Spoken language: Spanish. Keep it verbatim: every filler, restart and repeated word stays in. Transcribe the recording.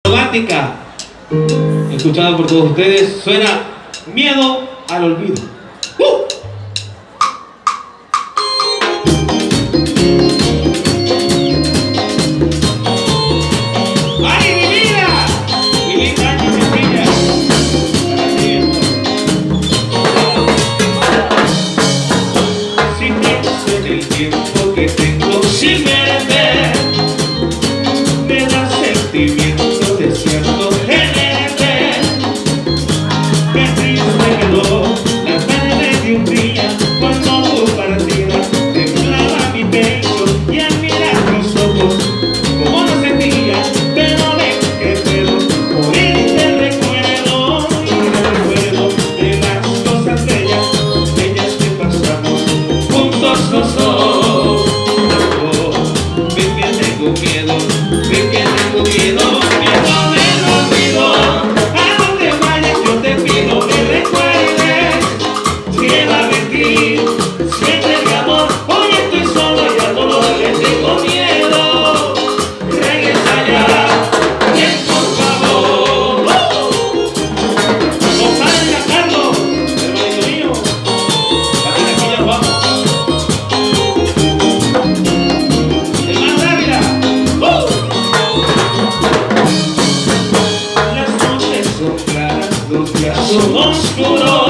Romántica, escuchada por todos ustedes, suena Miedo al Olvido. ¡Uh! ¡Ay, mi vida! Mi linda y sencilla. Si pienso en el tiempo que tengo sin verte, me da sentimiento desierto tenerte. Qué triste quedó la tarde de un día cuando tú partías. Temblaba mi pecho y al mirar tus ojos como lo sentía, pero ven que puedo morir de recuerdo y de recuerdo de las cosas bellas, bellas que pasamos juntos los dos. Ven que tengo miedo, ven que tengo miedo, miedo del olvido. A donde vayas yo te pido que recuerdes, llévame aquí, siempre mi amor. Hoy estoy solo y al dolor le tengo miedo. Regresa ya, bien por favor. Compadre Carlos, hermanito mío, aquí de aquí ya nos vamos. Hermano Dávila, ¡uh! Las noches son claras, los días son oscuros.